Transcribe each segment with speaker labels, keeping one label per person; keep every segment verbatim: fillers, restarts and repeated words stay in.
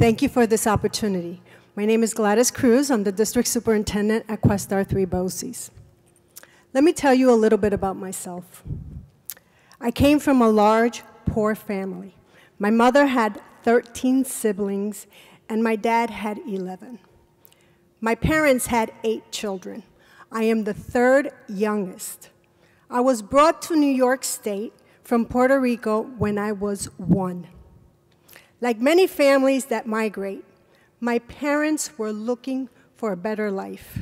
Speaker 1: Thank you for this opportunity. My name is Gladys Cruz. I'm the district superintendent at Questar three BOCES. Let me tell you a little bit about myself. I came from a large, poor family. My mother had thirteen siblings, and my dad had eleven. My parents had eight children. I am the third youngest. I was brought to New York State from Puerto Rico when I was one. Like many families that migrate, my parents were looking for a better life.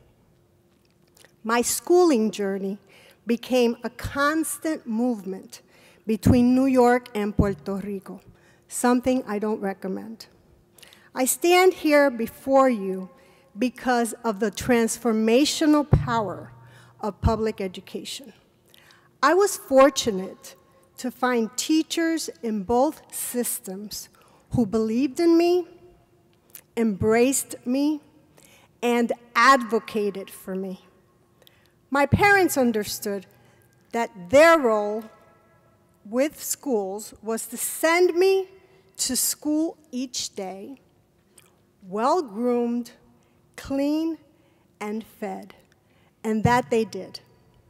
Speaker 1: My schooling journey became a constant movement between New York and Puerto Rico, something I don't recommend. I stand here before you because of the transformational power of public education. I was fortunate to find teachers in both systems who believed in me, embraced me, and advocated for me. My parents understood that their role with schools was to send me to school each day, well-groomed, clean, and fed, and that they did.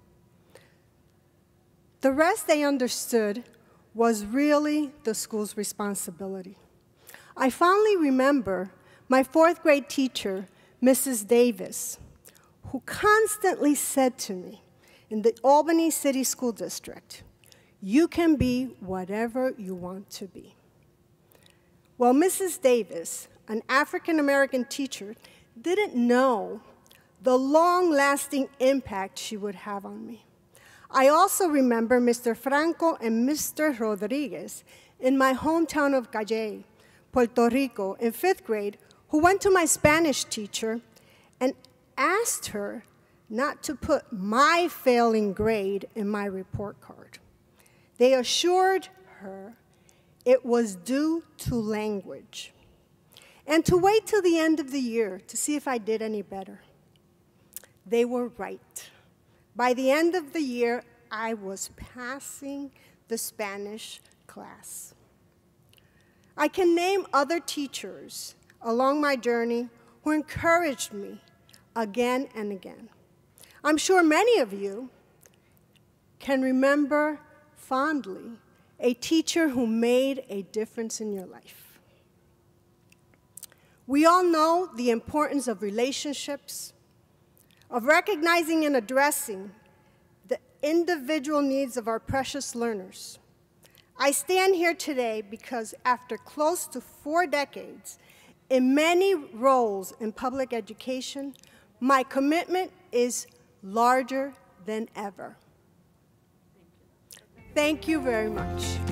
Speaker 1: The rest they understood was really the school's responsibility. I fondly remember my fourth grade teacher, Missus Davis, who constantly said to me in the Albany City School District, "You can be whatever you want to be." Well, Missus Davis, an African-American teacher, didn't know the long-lasting impact she would have on me. I also remember Mister Franco and Mister Rodriguez in my hometown of Cayey, Puerto Rico, in fifth grade, who went to my Spanish teacher and asked her not to put my failing grade in my report card. They assured her it was due to language, and to wait till the end of the year to see if I did any better. They were right. By the end of the year, I was passing the Spanish class. I can name other teachers along my journey who encouraged me again and again. I'm sure many of you can remember fondly a teacher who made a difference in your life. We all know the importance of relationships, of recognizing and addressing the individual needs of our precious learners. I stand here today because after close to four decades in many roles in public education, my commitment is larger than ever. Thank you very much.